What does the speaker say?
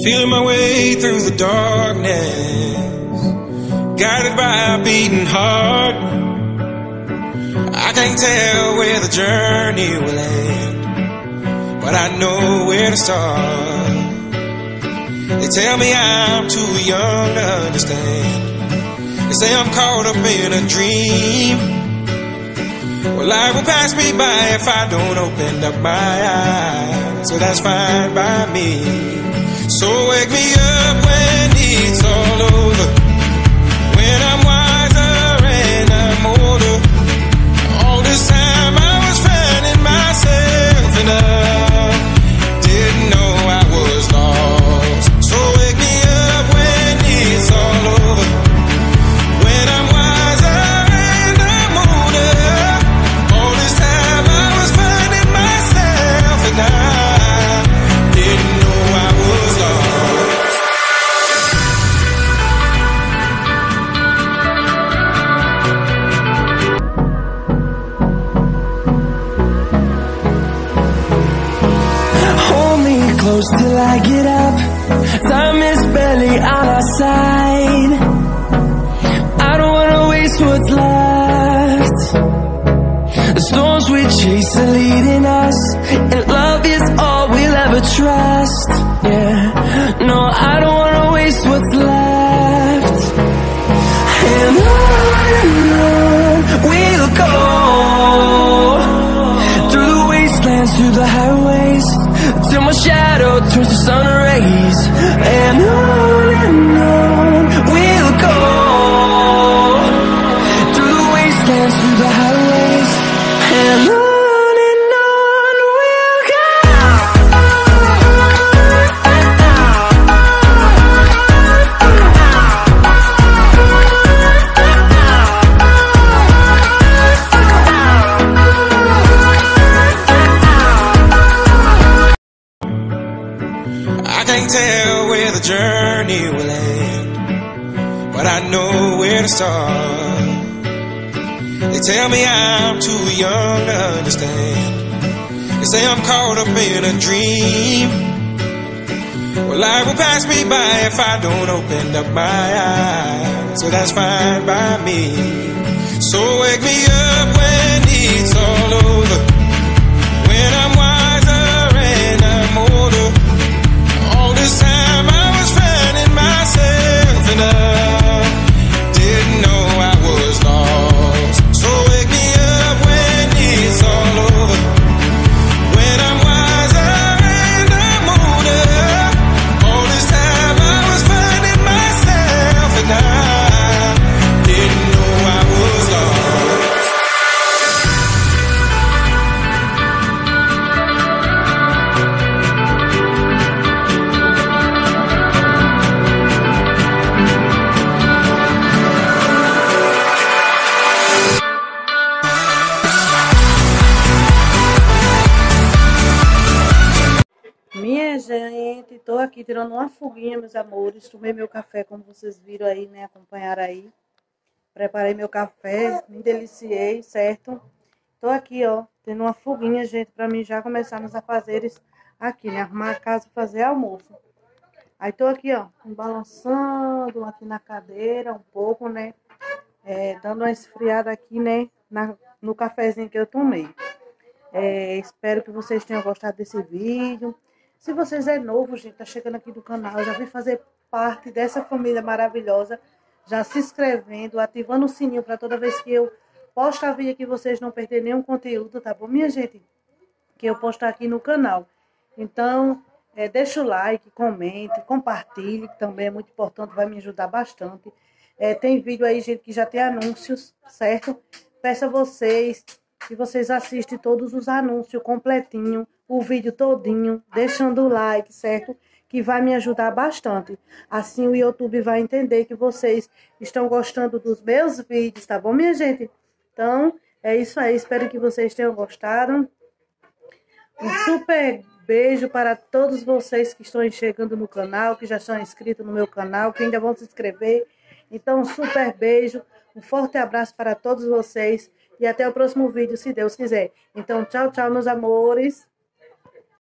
Feeling my way through the darkness, guided by a beating heart. I can't tell where the journey will end, but I know where to start. They tell me I'm too young to understand. They say I'm caught up in a dream. Well, life will pass me by if I don't open up my eyes, so that's fine by me. So wake me up when it's all over, when I'm wiser and I'm older. All this time I was finding myself and I didn't know I was lost. So wake me up when it's all over, when I'm wiser and I'm older. All this time I was finding myself and I didn't know I was lost. Hold me close till I get up. Time is barely on our side. I don't wanna waste what's left. The storms we chase are leading us, and love is all we'll ever trust. Yeah, no, I don't wanna waste what's left. And on we'll go, through the wastelands, through the highways, till my shadow turns to sun rays. And on we'll go, through the wastelands, through the highways, and on we'll go. I can't tell where the journey will end, but I know where to start. They tell me I'm too young to understand. They say I'm caught up in a dream. Well, life will pass me by if I don't open up my eyes, so that's fine by me. So wake me up when it's all over, when I'm wiser and I'm older. All this time I was finding myself and I didn't know I was lost. So wake me up when it's all over, when I'm wiser and I'm older. All this time I was finding myself and I didn't know I was lost. Minha gente, tô aqui tirando uma fuguinha, meus amores. Tomei meu café, como vocês viram aí, né? Acompanharam aí. Preparei meu café, me deliciei, certo? Tô aqui, ó, tendo uma fuguinha, gente, pra mim já começar nos afazeres aqui, né? Arrumar a casa e fazer almoço. Aí tô aqui, ó, balançando aqui na cadeira um pouco, né? Dando uma esfriada aqui, né? No cafezinho que eu tomei. Espero que vocês tenham gostado desse vídeo. Se vocês é novo, gente, tá chegando aqui do canal, já vem fazer parte dessa família maravilhosa, já se inscrevendo, ativando o sininho para toda vez que eu postar vídeo aqui, vocês não perderem nenhum conteúdo, tá bom, minha gente? Que eu postar aqui no canal. Então, deixa o like, comente, compartilhe, que também é muito importante, vai me ajudar bastante. Tem vídeo aí, gente, que já tem anúncios, certo? Peço a vocês que vocês assistem todos os anúncios completinho, o vídeo todinho, deixando o like, certo? Que vai me ajudar bastante. Assim o YouTube vai entender que vocês estão gostando dos meus vídeos, tá bom, minha gente? Então, é isso aí. Espero que vocês tenham gostado. Um super beijo para todos vocês que estão chegando no canal, que já estão inscritos no meu canal, que ainda vão se inscrever. Então, um super beijo, um forte abraço para todos vocês. E até o próximo vídeo, se Deus quiser. Então, tchau, tchau, meus amores.